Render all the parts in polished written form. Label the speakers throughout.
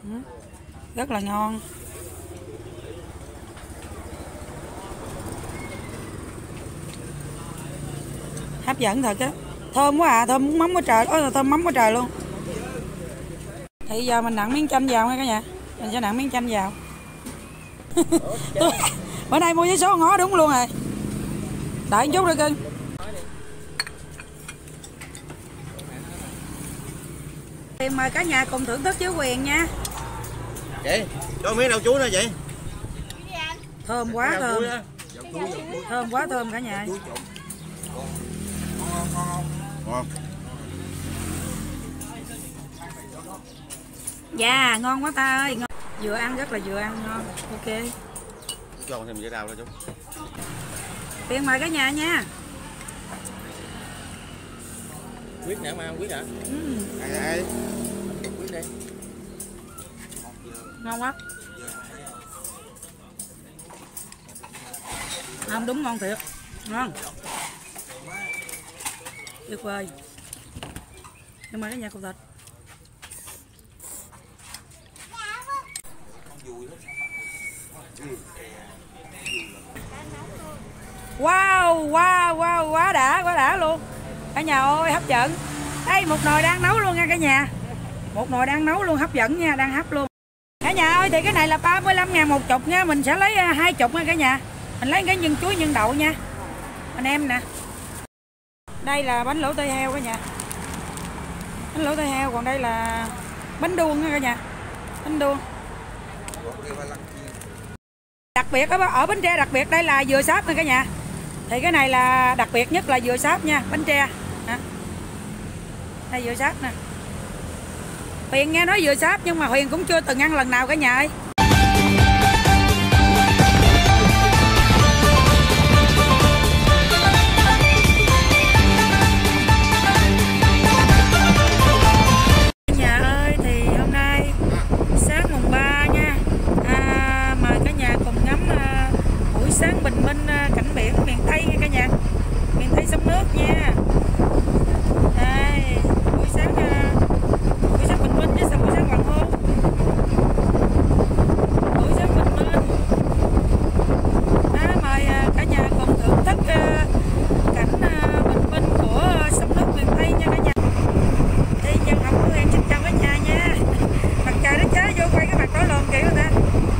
Speaker 1: Rất là ngon. Hấp dẫn thật á. Thơm quá à, thơm mắm quá trời, thơm mắm quá trời luôn. Thì giờ mình nặn miếng chanh vào nha cả nhà. Mình sẽ nặn miếng chanh vào. Bữa nay mua giấy số ngó đúng luôn rồi. Đợi chút rồi cưng. Mời cả nhà cùng thưởng thức với Quyền nha.
Speaker 2: Chị, cho miếng đậu chuối nữa chị.
Speaker 1: Thơm quá thơm. Thơm quá thơm cả nhà.
Speaker 2: Ngon.
Speaker 1: Dạ, ngon quá ta ơi. Ngon. Vừa ăn rất là vừa ăn ngon. Ok.
Speaker 2: Cho thêm dĩa đào đó chú.
Speaker 1: Tiền mời cả nhà nha.
Speaker 2: Quyết nè, mà ăn quyết hả? Quyết đi.
Speaker 1: Ngon quá. Không đúng ngon thiệt. Ngon. Tuyệt vời. Nhưng mà cái nhà cục thịt. Wow, wow, wow, quá đã luôn. Cả nhà ơi hấp dẫn. Đây một nồi đang nấu luôn nha cả nhà. Một nồi đang nấu luôn, hấp dẫn nha, đang hấp luôn. Cả nhà ơi thì cái này là 35.000 một chục nha, mình sẽ lấy 20 nha cả nhà. Mình lấy cái nhân chuối nhân đậu nha. Anh em nè. Đây là bánh lỗ tơi heo cả nhà. Bánh lỗ tơi heo, còn đây là bánh đuông nha cả nhà. Bánh đuông. Đặc biệt ở Bến Tre đặc biệt đây là dừa sáp nha cả nhà. Thì cái này là đặc biệt nhất là dừa sáp nha, Bến Tre. Đây dừa sáp nè. Huyền nghe nói dừa sáp nhưng mà Huyền cũng chưa từng ăn lần nào cả nhà ơi. Cả nhà ơi thì hôm nay sáng mùng 3 nha. Mời cả nhà cùng ngắm buổi sáng bình minh cảnh biển miền Tây nha cả nhà. Miền Tây sông nước nha. Đây, buổi sáng bình minh với buổi sáng hoàng hôn. Buổi sáng bình minh. Mời cả nhà cùng thưởng thức cảnh bình minh của sông nước miền Tây nha cả nhà. Thì dân học của em xin chào cả nhà nha. Mặt trời nó chá vô quay cái mặt đỏ lồn kìa người ta.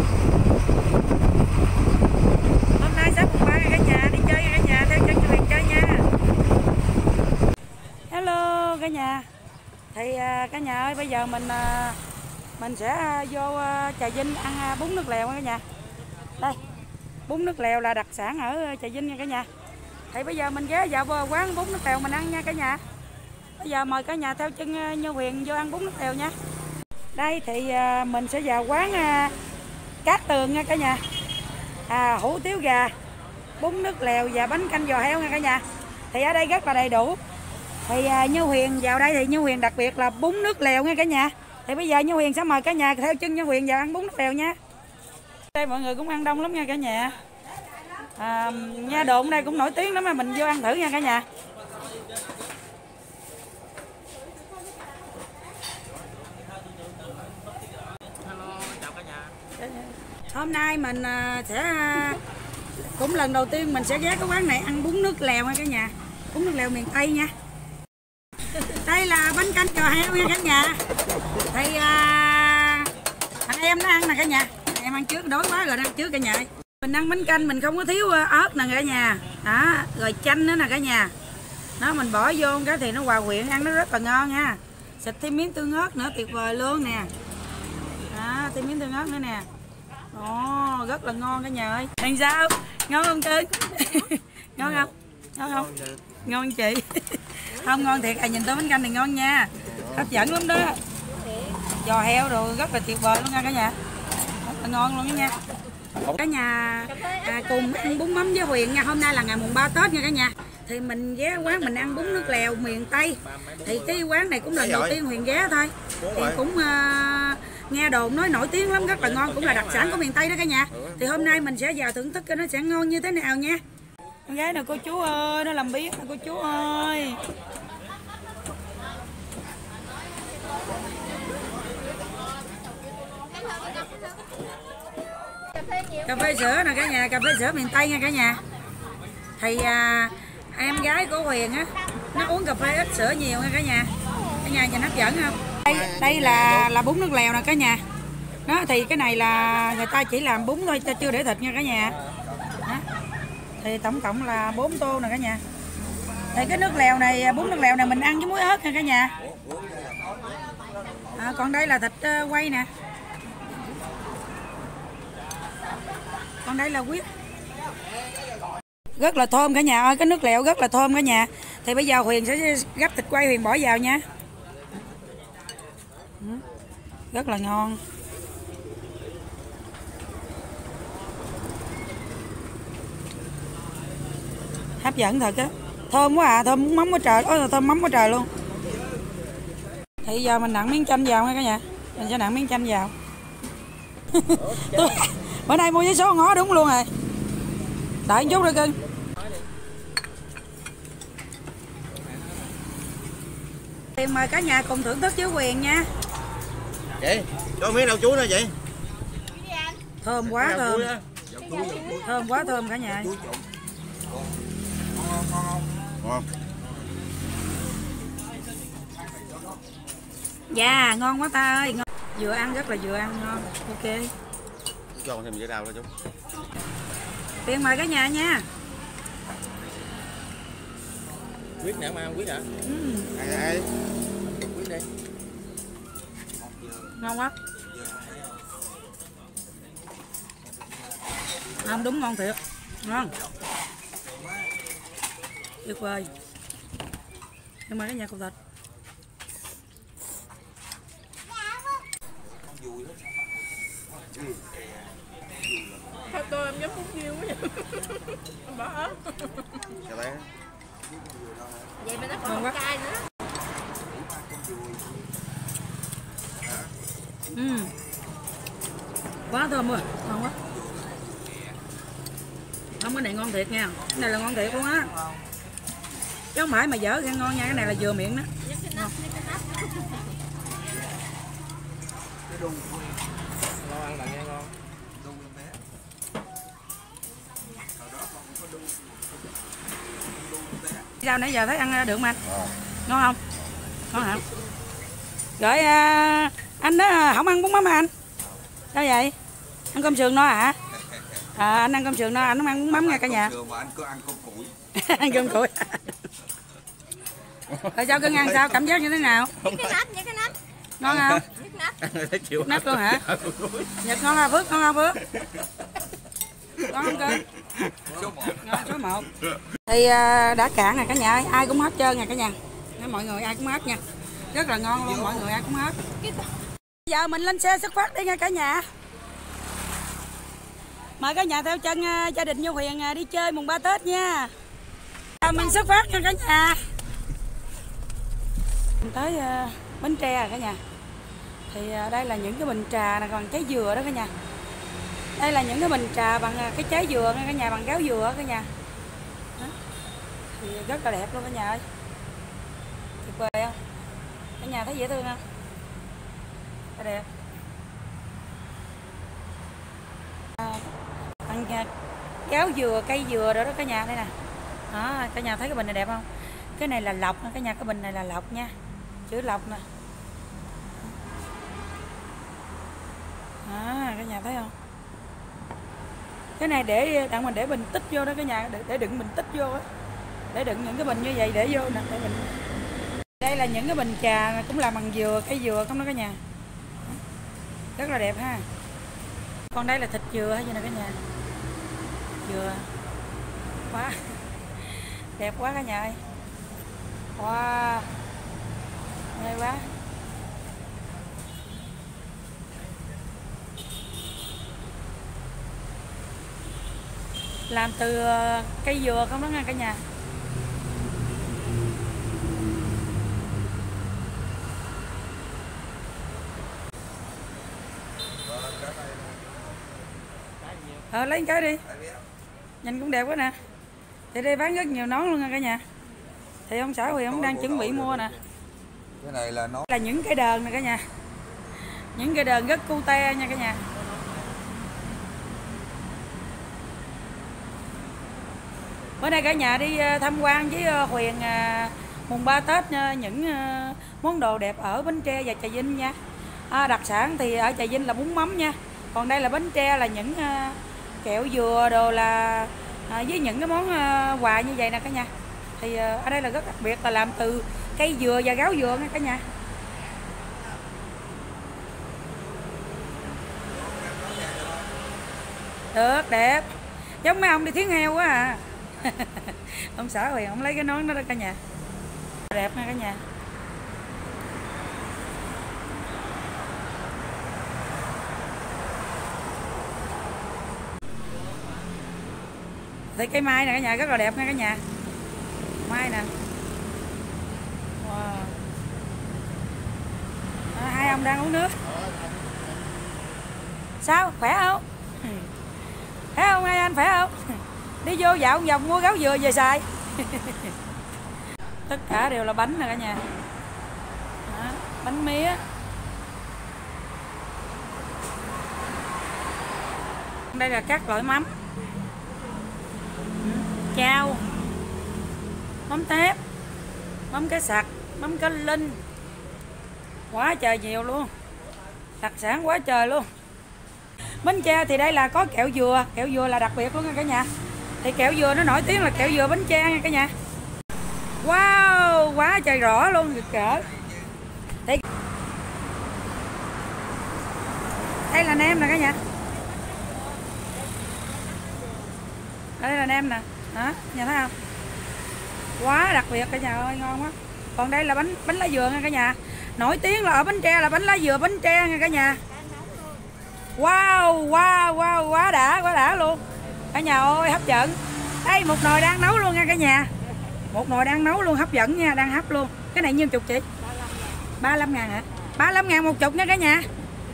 Speaker 1: Hôm nay sáng mùng 3 cả nhà đi chơi cả nhà theo chân cho Huyền chơi nha. Hello cả nhà. Thì cả nhà ơi bây giờ mình sẽ vô Trà Vinh ăn bún nước lèo cả nhà. Đây. Bún nước lèo là đặc sản ở Trà Vinh nha cả nhà. Thì bây giờ mình ghé vào quán bún nước lèo mình ăn nha cả nhà. Bây giờ mời cả nhà theo chân Như Huyền vô ăn bún nước lèo nha. Đây thì mình sẽ vào quán Cát Tường nha cả nhà. Hủ tiếu gà, bún nước lèo và bánh canh giò heo nha cả nhà. Thì ở đây rất là đầy đủ. Thì Như Huyền vào đây thì Như Huyền đặc biệt là bún nước lèo nha cả nhà. Thì bây giờ Như Huyền sẽ mời cả nhà theo chân Như Huyền vào ăn bún nước lèo nha. Đây mọi người cũng ăn đông lắm nha cả nhà. Nha đồn đây cũng nổi tiếng lắm mà mình vô ăn thử nha cả nhà.
Speaker 2: Hello, chào cả nhà.
Speaker 1: Hôm nay mình sẽ cũng lần đầu tiên mình sẽ ghé cái quán này ăn bún nước lèo nha cả nhà. Bún nước lèo miền Tây nha. Đây là bánh canh giò heo nha cả nhà. Thì thằng em nó ăn nè cả nhà. Em ăn trước đói quá rồi ăn trước cả nhà. Mình ăn bánh canh mình không có thiếu ớt nè cả nhà. Đó, rồi chanh nữa nè cả nhà. Nó mình bỏ vô cái thì nó hòa quyện ăn nó rất là ngon ha. Xịt thêm miếng tương ớt nữa tuyệt vời luôn nè. Đó, thêm miếng tương ớt nữa nè. Ồ, rất là ngon cả nhà ơi. Làm sao? Ngon không cưng? Ngon không? Ngon không? Ngon chị. Không ngon thiệt, nhìn tới bánh canh này ngon nha. Hấp dẫn lắm đó. Giò heo rồi rất là tuyệt vời luôn nha cả nhà. Rất là ngon luôn đó nha. Cả nhà cùng ăn bún mắm với Huyền nha. Hôm nay là ngày mùng 3 Tết nha cả nhà. Thì mình ghé quán mình ăn bún nước lèo miền Tây. Thì cái quán này cũng lần đầu tiên Huyền ghé thôi. Thì cũng nghe đồn nói nổi tiếng lắm, rất là ngon, cũng là đặc sản của miền Tây đó cả nhà. Thì hôm nay mình sẽ vào thưởng thức coi nó sẽ ngon như thế nào nha. Con gái nè cô chú ơi, nó làm biết nè cô chú ơi. Cà phê sữa nè cả nhà, cà phê sữa miền Tây nha cả nhà. Thì em gái của Huyền á, nó uống cà phê ít sữa nhiều nha cả nhà. Cả nhà nhìn hấp dẫn không? Đây là bún nước lèo nè cả nhà. Đó thì cái này là người ta chỉ làm bún thôi, chưa để thịt nha cả nhà. Đó. Thì tổng cộng là 4 tô nè cả nhà. Thì cái nước lèo này, bún nước lèo này mình ăn với muối ớt nha cả nhà. Còn đây là thịt quay nè. Còn đây là huyết. Rất là thơm cả nhà ơi, cái nước lèo rất là thơm cả nhà. Thì bây giờ Huyền sẽ gắp thịt quay, Huyền bỏ vào nha. Rất là ngon. Hấp dẫn thật á. Thơm quá à, thơm mắm quá trời, thơm mắm quá trời luôn. Thì giờ mình nặn miếng chanh vào nha cả nhà. Mình sẽ nặn miếng chanh vào. Bữa nay mua với số ngó đúng luôn rồi. Đợi một chút rồi cưng. Thì mời cả nhà cùng thưởng thức với Huyền nha.
Speaker 2: Chị, cho miếng đậu chuối nữa chị.
Speaker 1: Thơm quá thơm. Thơm quá thơm cả nhà.
Speaker 2: Ngon.
Speaker 1: Dạ, ngon quá ta ơi. Ngon. Vừa ăn rất là vừa ăn ngon. Ok.
Speaker 2: Cho thêm dưa đào đó chú.
Speaker 1: Tiền mời cả nhà nha.
Speaker 2: Quyết nè, ăn quyết hả? Quyết đi.
Speaker 1: Ngon quá. Không đúng ngon thiệt. Ngon. Tuyệt vời. Nhưng mà cái nhà cục thịt.
Speaker 3: Thôi tôi em giống phút nhiêu quá vậy. Em bỏ ớt. Vậy mà nó còn cay nữa.
Speaker 1: Quá thơm rồi, ngon quá. Không, cái này ngon thiệt nha. Cái này là ngon thiệt luôn á. Chứ không phải mà dở khen ngon nha, cái này là vừa miệng đó.
Speaker 2: Ngon ăn bạn nghe ngon.
Speaker 1: Sao nãy giờ thấy ăn được mà anh? Ngon không? Ngon hả? Rồi anh đó không ăn bún mắm anh? Sao vậy? Ăn cơm sườn no hả? Anh ăn cơm sườn no, anh không ăn bún mắm nha cả nhà.
Speaker 2: Anh cứ ăn cơm củi.
Speaker 1: Ăn cơm củi. Rồi sao cưng ăn sao? Cảm giác như thế nào?
Speaker 3: Cái nắp.
Speaker 1: Ngon không? Nắp luôn hả? Nhật ngon hả Phước? Ngon không Phước? Ngon không cưng? Ngon số 1. Thì đã cạn nè cả nhà ơi, ai cũng hết trơn nè cả nhà. Mọi người ai cũng hết nha. Rất là ngon luôn, mọi người ai cũng hết. Giờ mình lên xe xuất phát đi nha cả nhà. Mời cả nhà theo chân gia đình Như Huyền đi chơi mùng 3 Tết nha. Mình xuất phát nha cả nhà. Mình tới Bến Tre à cả nhà. Thì đây là những cái bình trà này, còn trái dừa đó cả nhà. Đây là những cái bình trà bằng cái trái dừa nha cả nhà, bằng gáo dừa cả nhà. Đó. Thì rất là đẹp luôn cả nhà ơi. Tuyệt vời không? Cả nhà thấy dễ thương không? Rất đẹp. Bằng gáo dừa, cây dừa đó đó cả nhà, đây nè. Đó, cả nhà thấy cái bình này đẹp không? Cái này là lộc nè cả nhà, cái bình này là lộc nha. Chữ lộc nè. Cả nhà thấy không? Cái này để đặng mình để bình tích vô đó cả nhà, để đựng bình tích vô á. Để đựng những cái bình như vậy để vô nè, để bình. Đây là những cái bình trà này, cũng làm bằng dừa, cây dừa không đó cả nhà. Rất là đẹp ha. Còn đây là thịt dừa hay gì nè cả nhà. Dừa. Quá. Đẹp quá cả nhà ơi. Wow. Hay quá. Làm từ cây dừa không đó nha cả nhà. Lấy cái đi. Nhìn cũng đẹp quá nè. Thì đây bán rất nhiều nón luôn nha cả nhà. Thì ông xã Huyền ông đang chuẩn bị mua nè.
Speaker 2: Cái này là nó
Speaker 1: là những cây đờn nè cả nhà. Những cây đờn rất cute nha cả nhà. Bữa nay cả nhà đi tham quan với Huyền mùng 3 Tết những món đồ đẹp ở Bến Tre và Trà Vinh nha. Đặc sản thì ở Trà Vinh là bún mắm nha. Còn đây là Bến Tre là những kẹo dừa đồ là với những cái món quà như vậy nè cả nhà. Thì ở đây là rất đặc biệt là làm từ cây dừa và gáo dừa nha cả nhà. Được, đẹp. Giống mấy ông đi thiến heo quá à. Ông xã Huyền ông lấy cái nón đó cả nhà. Đẹp nha cả nhà. Thì cây mai nè cả nhà, rất là đẹp nha cả nhà. Mai nè. Wow. Hai ông đang uống nước. Sao? Khỏe không? Khỏe không hai anh, khỏe không? Đi vô dạo một vòng mua gáo dừa về xài. Tất cả đều là bánh nè cả nhà. Đó, bánh mía. Đây là các loại mắm. Chao, mắm tép, mắm cá sặc, mắm cá linh, quá trời nhiều luôn, đặc sản quá trời luôn. Bến Tre thì đây là có kẹo dừa là đặc biệt luôn nha cả nhà. Thì kẹo dừa nó nổi tiếng là kẹo dừa Bến Tre nha cả nhà. Wow, quá trời rõ luôn, rực rỡ. Đây là nem nè cả nhà. Đây là nem nè. Đó, nhà thấy không? Quá đặc biệt cả nhà ơi, ngon quá. Còn đây là bánh lá dừa nha cả nhà. Nổi tiếng là ở Bến Tre là bánh lá dừa Bến Tre nha cả nhà. Wow, quá đã luôn. Cả nhà ơi, hấp dẫn. Đây một nồi đang nấu luôn nha cả nhà. Một nồi đang nấu luôn, hấp dẫn nha, đang hấp luôn. Cái này nhiêu chục chị? 35.000 hả? 35.000 một chục nha cả nhà.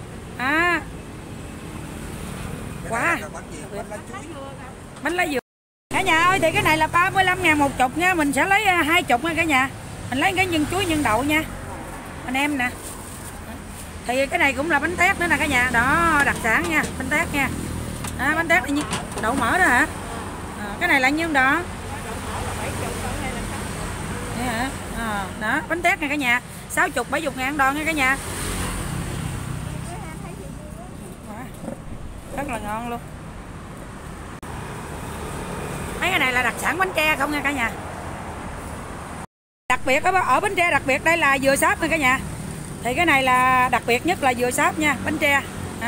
Speaker 1: Quá. Bánh lá dừa. Cả nhà ơi, thì cái này là 35.000 một chục nha. Mình sẽ lấy 2 chục nha cả nhà. Mình lấy cái nhân chuối nhân đậu nha. Anh em nè. Thì cái này cũng là bánh tét nữa nè cả nhà. Đó, đặc sản nha, bánh tét nha. Bánh tét là như đậu mỡ đó hả? Cái này là nhiêu đó? Vậy hả? Đó, bánh tét nha cả nhà. 60 70 ngàn đòn nha cả nhà. Rất là ngon luôn. Mấy cái này là đặc sản Bến Tre không nha cả nhà. Đặc biệt ở Bến Tre, đặc biệt đây là dừa sáp nha cả nhà. Thì cái này là đặc biệt nhất là dừa sáp nha, Bến Tre.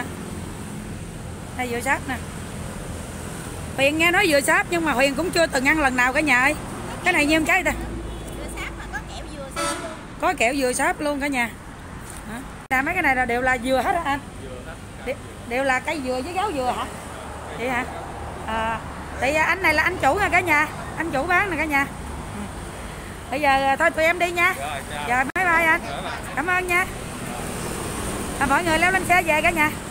Speaker 1: Đây dừa sáp nè. Huyền nghe nói dừa sáp nhưng mà Huyền cũng chưa từng ăn lần nào cả nhà ơi. Cái này nhiêu trái ta?
Speaker 3: Dừa sáp mà có kẹo dừa sáp luôn.
Speaker 1: Có kẹo dừa sáp luôn cả nhà. Mấy cái này là đều là dừa hết hả anh? Đều là cây dừa với gáo dừa hả? Vậy hả? Thì anh này là anh chủ nha cả nhà. Anh chủ bán nè cả nhà. Bây giờ thôi tụi em đi nha. Rồi bye bye anh. Cảm ơn nha. Mọi người leo lên xe về cả nhà.